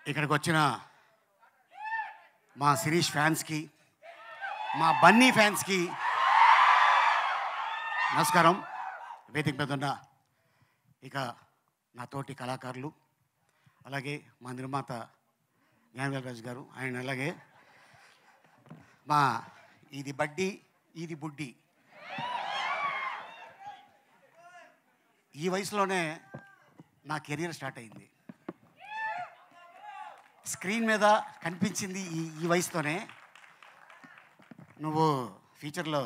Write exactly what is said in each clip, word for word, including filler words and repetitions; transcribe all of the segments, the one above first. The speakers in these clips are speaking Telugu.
ఇక్కడికి వచ్చిన మా శిరీష్ ఫ్యాన్స్కి, మా బన్నీ ఫ్యాన్స్కి నమస్కారం. వేదిక మీద ఉన్న ఇక నా తోటి కళాకారులు, అలాగే మా నిర్మాత జ్ఞానవేల్ గారు, ఆయన అలాగే మా ఇది బడ్డీ ఇది బుడ్డి, ఈ వయసులోనే నా కెరీర్ స్టార్ట్ అయింది. స్క్రీన్ మీద కనిపించింది ఈ ఈ వయసుతోనే. నువ్వు ఫ్యూచర్లో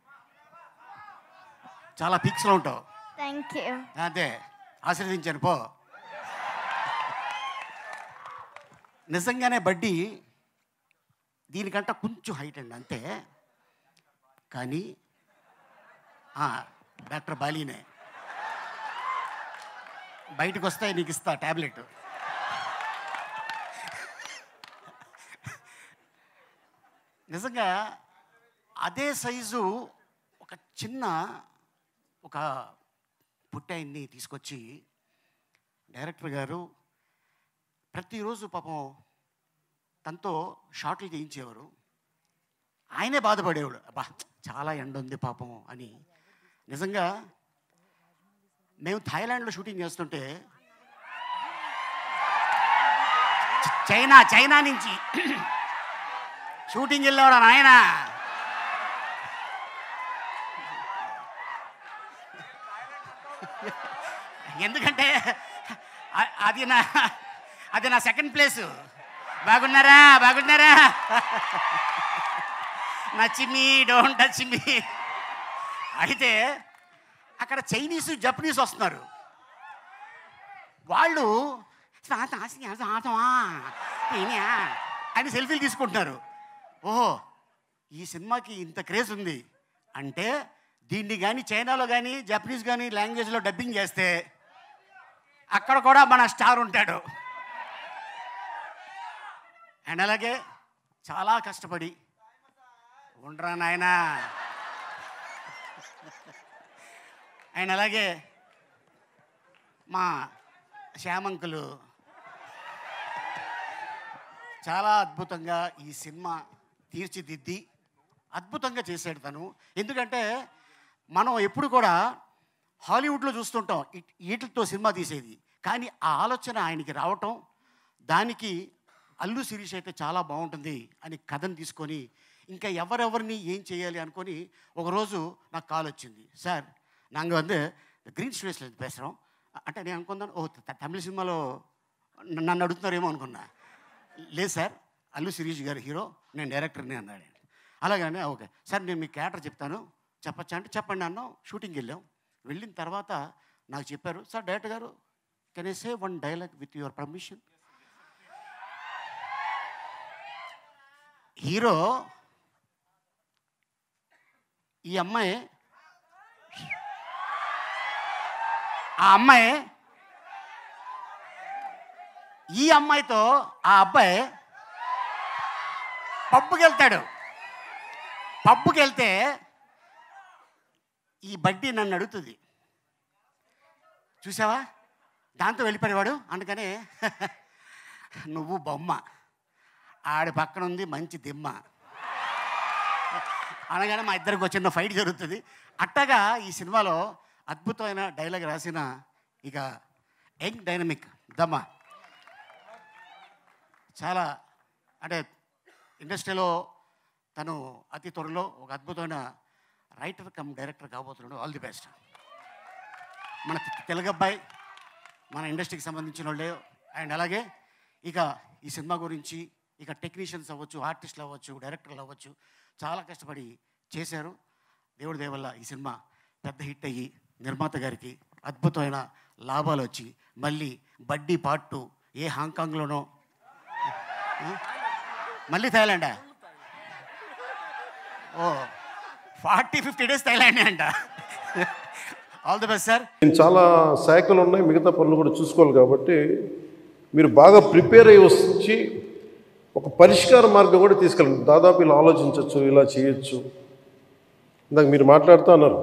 చాలా పిక్స్లో ఉంటావు. Thank you. అంతే, ఆశీర్వదించాను పో. నిజంగానే బడ్డీ దీనికంటే కొంచెం హైట్ అండి అంతే, కానీ డాక్టర్ బాలీనే బయటకు వస్తే నీకు ఇస్తా ట్యాబ్లెట్. నిజంగా అదే సైజు ఒక చిన్న ఒక పుట్టాయిని తీసుకొచ్చి డైరెక్టర్ గారు ప్రతిరోజు పాపం తనతో షార్ట్లు చేయించేవారు. ఆయనే బాధపడేవాడు, అబ్బా చాలా ఎండ ఉంది పాపం అని. నిజంగా మేము థాయిలాండ్లో షూటింగ్ చేస్తుంటే చైనా చైనా నుంచి షూటింగ్ వెళ్ళేవాడు నాయన. ఎందుకంటే అది నా అది నా సెకండ్ ప్లేసు. బాగున్నారా బాగున్నారా నచ్చిమి డోంట్ టచ్ మీ. అయితే అక్కడ చైనీసు జపనీస్ వస్తున్నారు. వాళ్ళు అని సెల్ఫీలు తీసుకుంటున్నారు. ఓహో, ఈ సినిమాకి ఇంత క్రేజ్ ఉంది అంటే దీన్ని కానీ చైనాలో కానీ జపనీస్ కానీ లాంగ్వేజ్లో డబ్బింగ్ చేస్తే అక్కడ కూడా మన స్టార్ ఉంటాడు. అండ్ అలాగే చాలా కష్టపడి ఉండరా నాయనా. అండ్ అలాగే మా శ్యామంకులు చాలా అద్భుతంగా ఈ సినిమా తీర్చిదిద్ది అద్భుతంగా చేశాడు తను. ఎందుకంటే మనం ఎప్పుడు కూడా హాలీవుడ్లో చూస్తుంటాం వీటితో సినిమా తీసేది, కానీ ఆ ఆలోచన ఆయనకి రావటం, దానికి అల్లు శిరీష్ అయితే చాలా బాగుంటుంది అని కథను తీసుకొని ఇంకా ఎవరెవరిని ఏం చేయాలి అనుకొని ఒకరోజు నాకు కాల్ వచ్చింది. సార్ నాங்கள் வந்து గ్రీన్ స్టూడియోస్లో పేசுகிறோம் అంటే నేను అనుకున్నాను, ఓ తమిళ సినిమాలో నన్ను అడుగుతున్నారేమో అనుకున్నా. లేదు సార్, అల్లు శిరీష్ గారు హీరో, నేను డైరెక్టర్ని అన్నాడు. అలాగనే ఓకే సార్ నేను మీ క్యారెక్టర్ చెప్తాను చెప్పచ్చా అంటే చెప్పండి అన్నాం. షూటింగ్కి వెళ్ళాం. వెళ్ళిన తర్వాత నాకు చెప్పారు, సార్ డైరెక్టర్ గారు can I say one dialogue with your permission. Hero ఈ అమ్మాయి ఆ అమ్మాయి ఈ అమ్మాయితో ఆ అబ్బాయి పబ్బుకి వెళ్తాడు. పబ్బుకి వెళ్తే ఈ బడ్డీ నన్ను అడుగుతుంది, చూసావా దాంతో వెళ్ళిపోయేవాడు. అందుకనే నువ్వు బొమ్మ, ఆడి పక్కన ఉంది మంచి దిమ్మ అనగానే మా ఇద్దరికి వచ్చిన ఫైట్ జరుగుతుంది. అట్టగా ఈ సినిమాలో అద్భుతమైన డైలాగ్ రాసిన ఇక యంగ్ డైనమిక్ దమ్మ చాలా అంటే ఇండస్ట్రీలో తను అతి త్వరలో ఒక అద్భుతమైన రైటర్ కమ్ డైరెక్టర్ కాబోతున్నాడు. All the best. మన తెలుగు అబ్బాయి, మన ఇండస్ట్రీకి సంబంధించిన వాళ్ళే. అండ్ అలాగే ఇక ఈ సినిమా గురించి ఇక టెక్నీషియన్స్ అవ్వచ్చు, ఆర్టిస్టులు అవ్వచ్చు, డైరెక్టర్లు అవ్వచ్చు, చాలా కష్టపడి చేశారు. దేవుడి దయ వల్ల ఈ సినిమా పెద్ద హిట్ అయ్యి నిర్మాత గారికి అద్భుతమైన లాభాలు వచ్చి మళ్ళీ బడ్డీ పార్ట్ టూ ఏ హాంకాంగ్లోనో మళ్ళీ థాయిలాండా, ఓ ఫార్టీ ఫిఫ్టీ డేస్ థాయిలాండే అంట. All the best sir. చాలా శాఖలు ఉన్నాయి, మిగతా పనులు కూడా చూసుకోవాలి. కాబట్టి మీరు బాగా ప్రిపేర్ అయ్యి వచ్చి ఒక పరిష్కార మార్గం కూడా తీసుకెళ్ళండి. దాదాపు ఇలా ఆలోచించవచ్చు, ఇలా చేయొచ్చు. ఇందాక మీరు మాట్లాడుతూ అన్నారు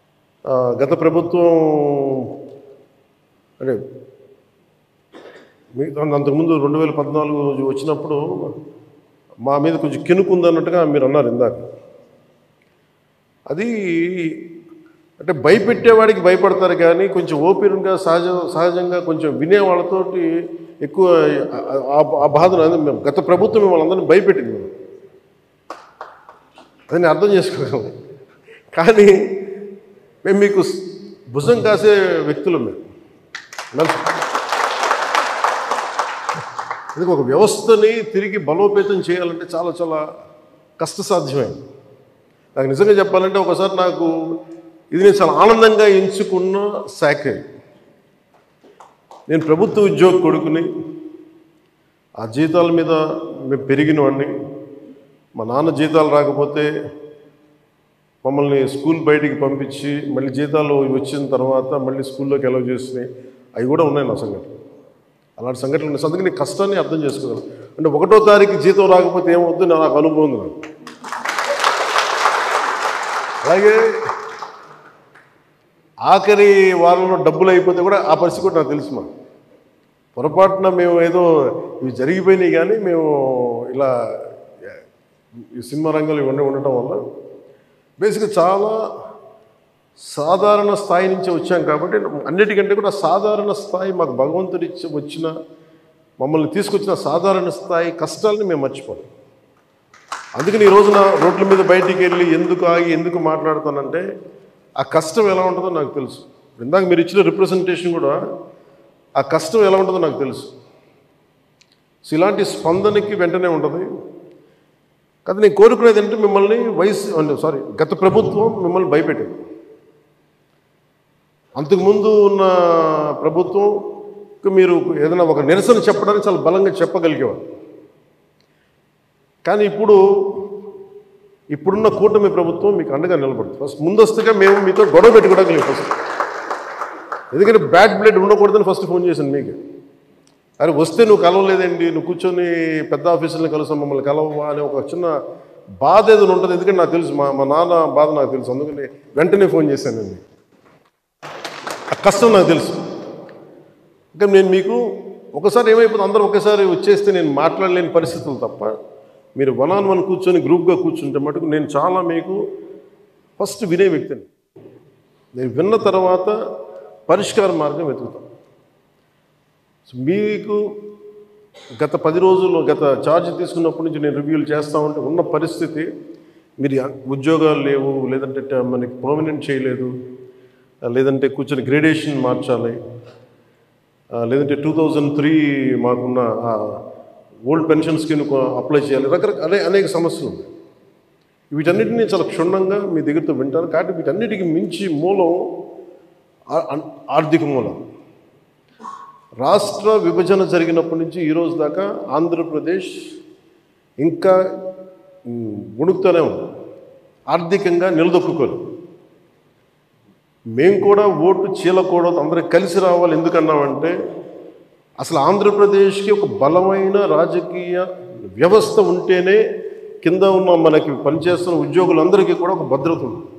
గత ప్రభుత్వం అంటే మిగతా అంతకుముందు రెండు వేల పద్నాలుగు వచ్చినప్పుడు మా మీద కొంచెం కెనుకుందన్నట్టుగా మీరు అన్నారు ఇందాక. అది అంటే భయపెట్టేవాడికి భయపడతారు కానీ కొంచెం ఓపెన్గా సహజ సహజంగా కొంచెం వినే వాళ్ళతోటి ఎక్కువ ఆ బాధను మేము గత ప్రభుత్వం మిమ్మల్ని అందరినీ భయపెట్టింది మేము, అది నేను అర్థం చేసుకోగలం. కానీ మేము మీకు భుజం కాసే వ్యక్తులు మేము మనసు. అందుకే ఒక వ్యవస్థని తిరిగి బలోపేతం చేయాలంటే చాలా చాలా కష్టసాధ్యమైంది. నాకు నిజంగా చెప్పాలంటే ఒకసారి నాకు ఇది నేను చాలా ఆనందంగా ఎంచుకున్న శాఖ. నేను ప్రభుత్వ ఉద్యోగ కొడుకుని, ఆ జీతాల మీద మేము పెరిగిన వాడిని. మా నాన్న జీతాలు రాకపోతే మమ్మల్ని స్కూల్ బయటికి పంపించి మళ్ళీ జీతాలు వచ్చిన తర్వాత మళ్ళీ స్కూల్లోకి అలౌ చేసినాయి, అవి కూడా ఉన్నాయి నా సంఘటన. అలాంటి సంఘటనలు ఉన్నాయి. అందుకని నేను కష్టాన్ని అర్థం చేసుకోగలను. అంటే ఒకటో తారీఖు జీతం రాకపోతే ఏమవుద్దు నాకు అనుభవం ఉంది నాకు. అలాగే ఆఖరి వారంలో డబ్బులు అయిపోతే కూడా ఆ పరిస్థితి కూడా నాకు తెలుసు. మా పొరపాటున మేము ఏదో ఇవి జరిగిపోయినాయి కానీ మేము ఇలా ఈ సినిమా రంగంలో ఇవన్నీ ఉండటం వల్ల బేసిక్గా చాలా సాధారణ స్థాయి నుంచి వచ్చాం కాబట్టి అన్నిటికంటే కూడా సాధారణ స్థాయి మాకు భగవంతుడి వచ్చిన మమ్మల్ని తీసుకొచ్చిన సాధారణ స్థాయి కష్టాలని మేము మర్చిపోం. అందుకని ఈ రోజున రోడ్ల మీద బయటికి వెళ్ళి ఎందుకు ఆగి ఎందుకు మాట్లాడుతానంటే ఆ కష్టం ఎలా ఉంటుందో నాకు తెలుసు. ఇందాక మీరు ఇచ్చిన రిప్రజెంటేషన్ కూడా ఆ కష్టం ఎలా ఉంటుందో నాకు తెలుసు. సో ఇలాంటి స్పందనకి వెంటనే ఉంటుంది. కానీ నేను కోరుకునేది ఏంటంటే మిమ్మల్ని వయసు సారీ గత ప్రభుత్వం మిమ్మల్ని భయపెట్టింది. అంతకుముందు ఉన్న ప్రభుత్వం మీరు ఏదైనా ఒక నిరసన చెప్పడానికి చాలా బలంగా చెప్పగలిగేవారు. కానీ ఇప్పుడు ఇప్పుడున్న కూటమి ప్రభుత్వం మీకు అండగా నిలబడుతుంది. ఫస్ట్ ముందస్తుగా మేము మీతో గొడవ పెట్టుకోవడానికి ఫస్ట్, ఎందుకంటే బ్యాడ్ బ్లడ్ ఉండకూడదని ఫస్ట్ ఫోన్ చేశాను మీకు. అరే వస్తే నువ్వు కలవలేదండి, నువ్వు కూర్చొని పెద్ద ఆఫీసులను కలుస్తాం మమ్మల్ని కలవవా అనే ఒక చిన్న బాధ ఏదైనా ఉంటుంది. ఎందుకంటే నాకు తెలుసు మా మా నాన్న బాధ నాకు తెలుసు. అందుకని వెంటనే ఫోన్ చేశానండి. ఆ కష్టం నాకు తెలుసు. ఇంకా నేను మీకు ఒకసారి ఏమైపోతుంది, అందరూ ఒకేసారి వచ్చేస్తే నేను మాట్లాడలేని పరిస్థితులు తప్ప మీరు వన్ ఆన్ వన్ కూర్చొని గ్రూప్గా కూర్చుంటే మటుకు నేను చాలా మీకు ఫస్ట్ వినే వ్యక్తిని. నేను విన్న తర్వాత పరిష్కార మార్గం వెతుకుతాను. సో మీకు గత పది రోజుల్లో గత ఛార్జ్ తీసుకున్నప్పటి నుంచి నేను రివ్యూలు చేస్తూ ఉంటే ఉన్న పరిస్థితి, మీరు ఉద్యోగాలు లేవు, లేదంటే మనకి పర్మనెంట్ చేయలేదు, లేదంటే కూర్చొని గ్రేడేషన్ మార్చాలి, లేదంటే టూ థౌజండ్ త్రీ మాకున్న ఓల్డ్ పెన్షన్ స్కీమ్ అప్లై చేయాలి, రకరకాల అనేక సమస్యలు ఉన్నాయి. వీటన్నిటినీ చాలా క్షుణ్ణంగా మీ దగ్గరతో వింటారు. కాబట్టి వీటన్నిటికీ మించి మూలం ఆర్థిక మూలం. రాష్ట్ర విభజన జరిగినప్పటి నుంచి ఈరోజు దాకా ఆంధ్రప్రదేశ్ ఇంకా ఉణుకుతూనే ఉంది, ఆర్థికంగా నిలదొక్కుకోలేదు. మేము కూడా ఓటు చీలకూడదు, అందరికి కలిసి రావాలి. ఎందుకన్నామంటే అసలు ఆంధ్రప్రదేశ్కి ఒక బలమైన రాజకీయ వ్యవస్థ ఉంటేనే కింద ఉన్న మనకి పనిచేస్తున్న ఉద్యోగులందరికీ కూడా ఒక భద్రత ఉంది.